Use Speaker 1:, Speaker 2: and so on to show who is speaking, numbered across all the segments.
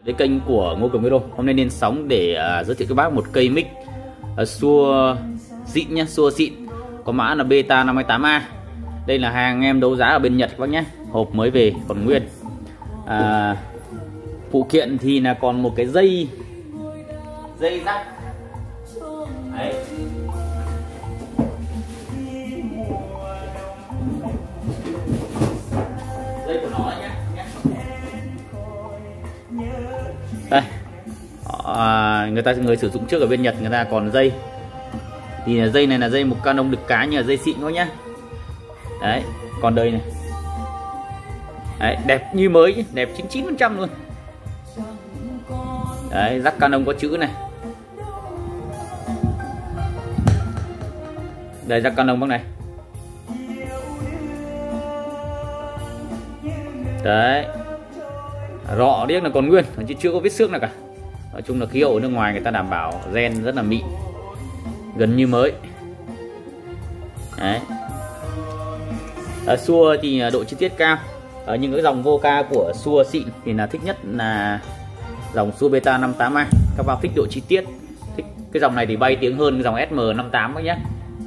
Speaker 1: Với kênh của Ngô Cường Video, hôm nay lên sóng để giới thiệu cho bác một cây mic Shure xịn nhé, Shure xịn có mã là Beta 528A. Đây là hàng em đấu giá ở bên Nhật các bác nhé, hộp mới về còn nguyên. Phụ kiện thì là còn một cái dây rắc. Đấy. Dây của nó nhé. Đây. Người sử dụng trước ở bên Nhật người ta còn dây. Thì là dây này là dây một Canon đực cá như là dây xịn các nhá. Đấy, còn đây này. Đấy, đẹp như mới, đẹp 99% luôn. Đấy, rắc Canon có chữ này. Đây rắc Canon bác này. Đấy. Rọ điếc là còn nguyên, chứ chưa có vết xước nào cả. Nói chung là khí hậu ở nước ngoài người ta đảm bảo gen rất là mịn, gần như mới. Đấy. Shure thì độ chi tiết cao. Nhưng cái dòng Voca của Shure xịn thì là thích nhất là dòng Shure Beta 58A. Các bạn thích độ chi tiết, thích cái dòng này thì bay tiếng hơn cái dòng SM58 các nhé.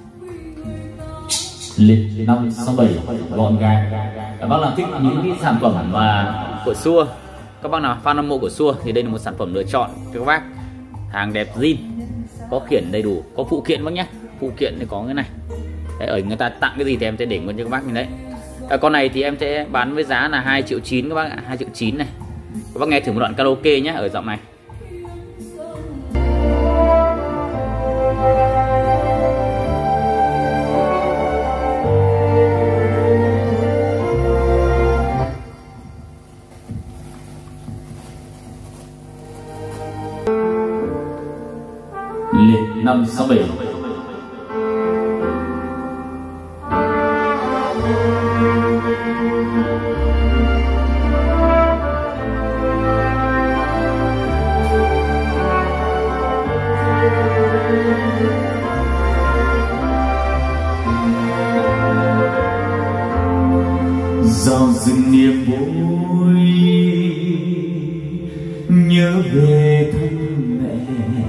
Speaker 2: Liệt 567 gọn gàng. Các bác nào thích những cái sản phẩm mà
Speaker 1: của Shure, các bác nào fan hâm mộ của Shure thì đây là một sản phẩm lựa chọn cho các bác. Hàng đẹp zin, có khiển đầy đủ, có phụ kiện bác nhé. Phụ kiện thì có cái này. Đấy, ở người ta tặng cái gì thì em sẽ để luôn cho các bác như đấy. Con này thì em sẽ bán với giá là 2,9 triệu các bác ạ, 2,9 triệu này. Các bác nghe thử một đoạn karaoke nhé ở giọng này.
Speaker 2: Liệt 567. Giao dừng niềm vui nhớ về thân mẹ,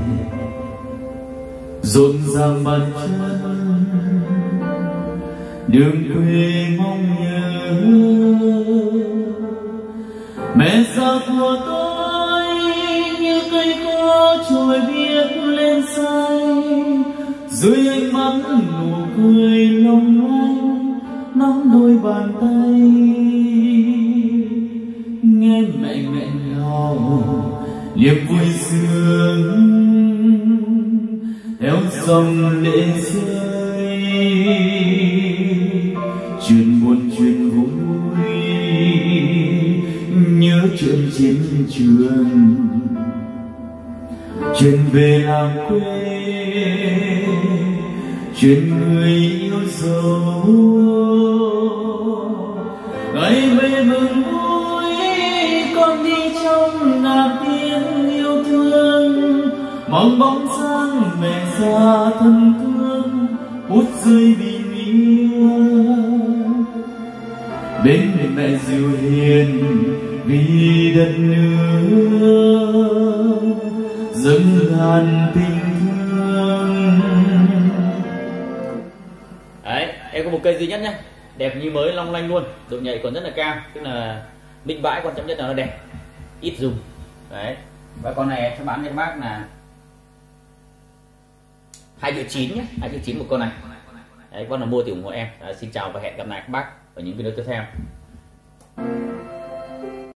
Speaker 2: rộn ràng bàn chân đường quê mong nhớ. Mẹ già của tôi như cây có trồi biết lên xanh, dưới ánh mắt nụ cười long lanh nắm đôi bàn tay. Nghe mẹ nghẹn ngào niềm vui sướng theo dòng lệ rơi, chuyện buồn chuyện vui nhớ chuyện chiến trường, chuyện về làng quê, chuyện người yêu dấu. Ngày về mừng vui con đi trong ngàn tiếng yêu thương, mong bóng dáng mẹ già thân thương hút rơi bình yên. Bên mẹ dịu hiền vì đất nước dâng ngàn tình thương.
Speaker 1: Đấy, em có một cây duy nhất nhé, đẹp như mới long lanh luôn, độ nhạy còn rất là cao, tức là minh bãi, quan trọng nhất là nó đẹp, ít dùng. Đấy, và con này em sẽ bán cho bác là 2,9 triệu nhé, 2,9 triệu một con này. Đấy, con nào mua thì ủng hộ em. Xin chào và hẹn gặp lại các bác ở những video tiếp theo.